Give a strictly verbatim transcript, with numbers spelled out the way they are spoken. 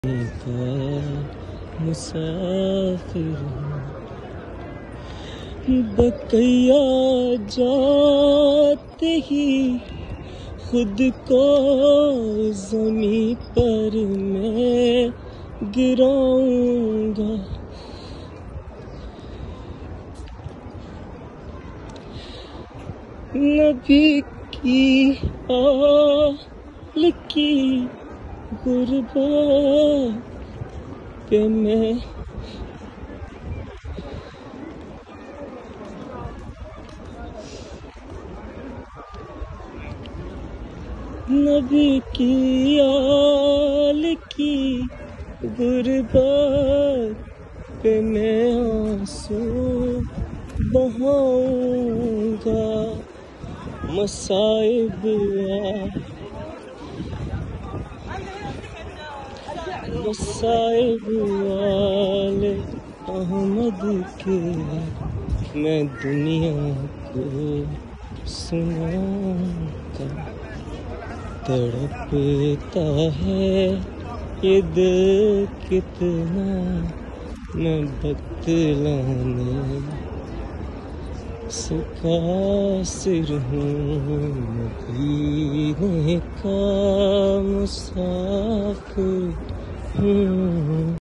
का मुसाफिर हूँ, बकैया जाते ही खुद को ज़मीं पर मैं गिराऊंगा। नबी की आल की गुरबात पे मैं नबी की आल की गुरबात पे मैं आंसू बहाऊंगा। मसाइब मसाइब वाले अहमद के मैं दुनिया को सुनाऊंगा। तड़पता है ये दिल कितना मैं बतलाने से कासिर हूँ। मदीने का मुसाफिर हूँ।